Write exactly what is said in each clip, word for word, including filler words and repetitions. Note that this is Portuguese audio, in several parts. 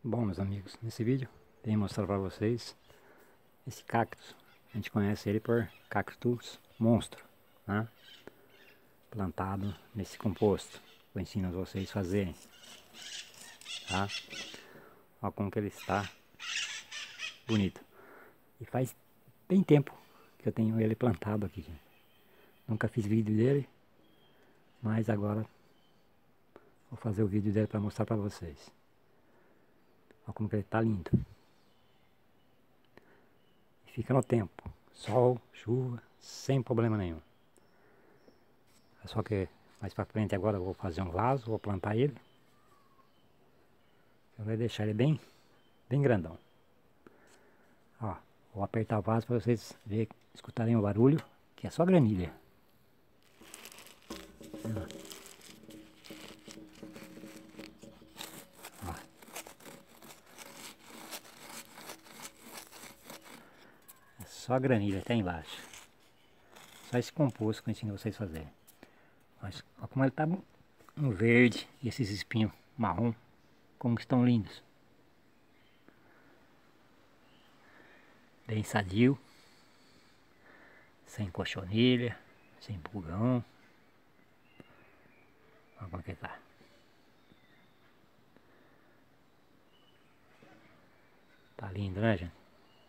Bom, meus amigos, nesse vídeo venho mostrar para vocês esse cactus. A gente conhece ele por cactus monstro, né? Plantado nesse composto. Eu ensino a vocês a fazerem, tá? Olha como que ele está bonito. E faz bem tempo que eu tenho ele plantado aqui. Nunca fiz vídeo dele, mas agora vou fazer o vídeo dele para mostrar para vocês. Olha como que ele está lindo. E fica no tempo, sol, chuva, sem problema nenhum. É só que mais para frente agora eu vou fazer um vaso, vou plantar ele. Eu vou deixar ele bem, bem grandão. Ó, vou apertar o vaso para vocês verem, escutarem o barulho, que é só granilha. Ó. É só granilha até embaixo. Só esse composto que eu ensino vocês a fazerem. Mas olha como ele tá um verde e esses espinhos marrom, como que estão lindos. Bem sadio, sem cochonilha, sem pulgão. Olha como que tá. Tá lindo, né, gente?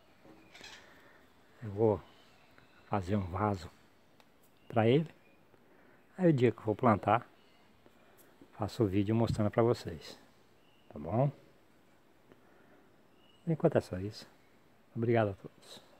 Eu vou fazer um vaso para ele. Aí o dia que eu vou plantar, faço o vídeo mostrando para vocês. Tá bom? Enquanto é só isso. Obrigado a todos.